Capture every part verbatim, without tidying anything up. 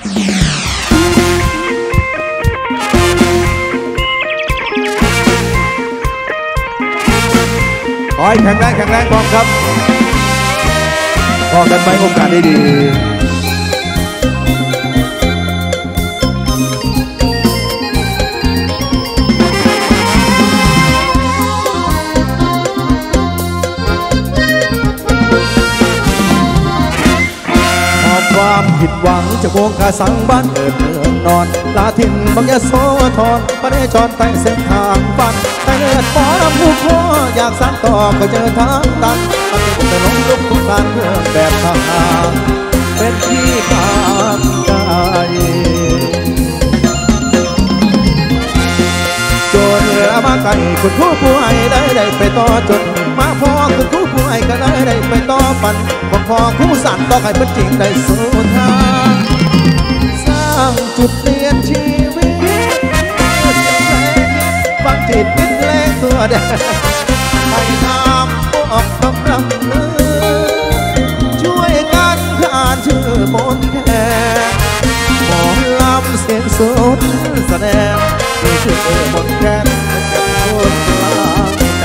ขอให้แข็งแรงแข็งแรงพร้อมครับพอกันไปโอกาสดีความผิดหวังจะวงกาสังบ้านเกิดเมืองนอนลาถิ่นบางยะโสธรประเดชจรแต่เส้นทางฝันแต่เกิดฟ้อนำผู้พ่ออยากสานต่อก็เจอทางตันมันเป็นแต่ล้มลุกทุกการเมืองแบบทหารเป็นที่กางใจจนเรือมาไกลคุณผู้ผู้ให้ได้ได้ไปต่อจนมาพอคุณผู้ผู้ให้ก็ได้ได้ไปต่อปันบอกพอคู่สั่นต่อให้เป็นจริงได้สู้ทางสร้างจุดเปลี่ยนชีวิตฟังจิตวิตแรงตัวแดงให้น้ำออกกำลังมือช่วยกันขานชื่อมนแค่หมอลำเสียงสุดแสดงมีชื่อมนแค่คนกลางใจ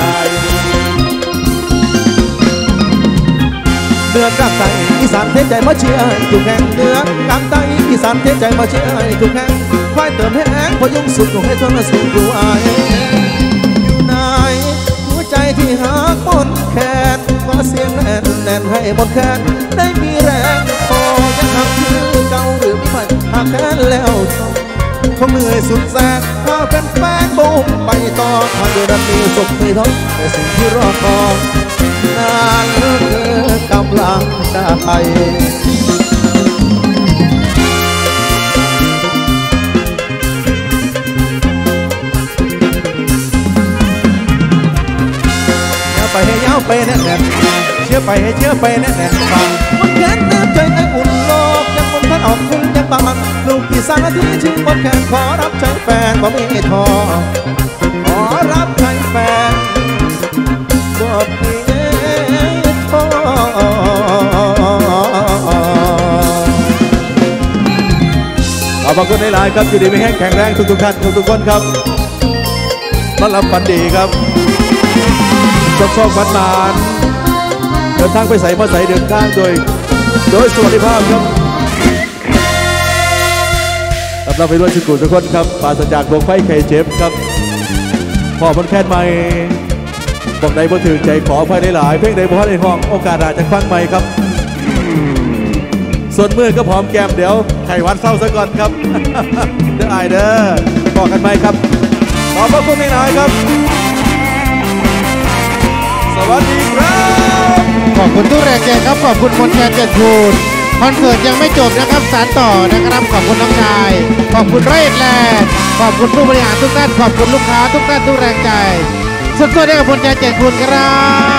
เนื้อกลางใจอีสานเทใจมาเชียร์ให้ทุกแห่งเนื้อกลางใจอีสานเทใจมาเชียร์ให้ทุกแห่งควายเติมแห้งพยุงสุดลงให้ทนสู่ดูอายอยู่ในหัวใจที่หักมนแค้นก็เสียงแน่นแน่นให้มนแค้นได้มีแรงพอยังหักชื่อเก่าหรือไม่หักแค้นแล้วคงเหนื่อยสุดแสนถ้าเป็นแฟนบุ้มไปต่อทางเดินมีสุขไม่ท้อแต่สิ่งที่รอคอยนานเหลือเกินกำลังได้ไปให้ยาวไปแน่นๆเชื่อไปให้เชื่อไปแน่นๆฟังมันแค้นน้ำใจในอุ่นโลกยังมันพัดออกคุณยังบางลูกที่สามที่ชื่อมันแค้นขอรับใจแฟนบ่มีทอขอรับใจแฟนบ่มีทอขอบคุณหลายๆครับอยู่ดีไม่แห้งแข็งแรงทุกๆท่านทุกๆคนครับต้อนรับฝันดีครับชอบชอบฟันนานเดินทางไปใส่มาใส่เดินทางโดยโดยสวัสดิภาพครับรับเราไปด้วยชุดกุทุกคนครับปราศจากโรคไข้ไข้เจ็บครับพอมันแค่ใหม่บอกใดบ่ถึงใจขออภัยได้หลายเพลงใดบ่ในห้องโอกาสอาจจะฟังใหม่ครับส่วนมือก็พร้อมแก้มเดี๋ยวไข่วันเศร้าซะก่อนครับเด้อไอเด้อบอกกันไหมครับขอบพระคุณหลายครับสวัสดีครับขอบคุณทุกแรงใจครับขอบคุณคนแทนเจ็ดคูณคอนเสิร์ตยังไม่จบนะครับสานต่อนะครับขอบคุณน้องชายขอบคุณไรท์แลนด์ขอบคุณผู้บริหารทุกท่านขอบคุณลูกค้าทุกท่านทุกแรงใจสุดๆได้กับคนแทนเจ็ดคูณครับ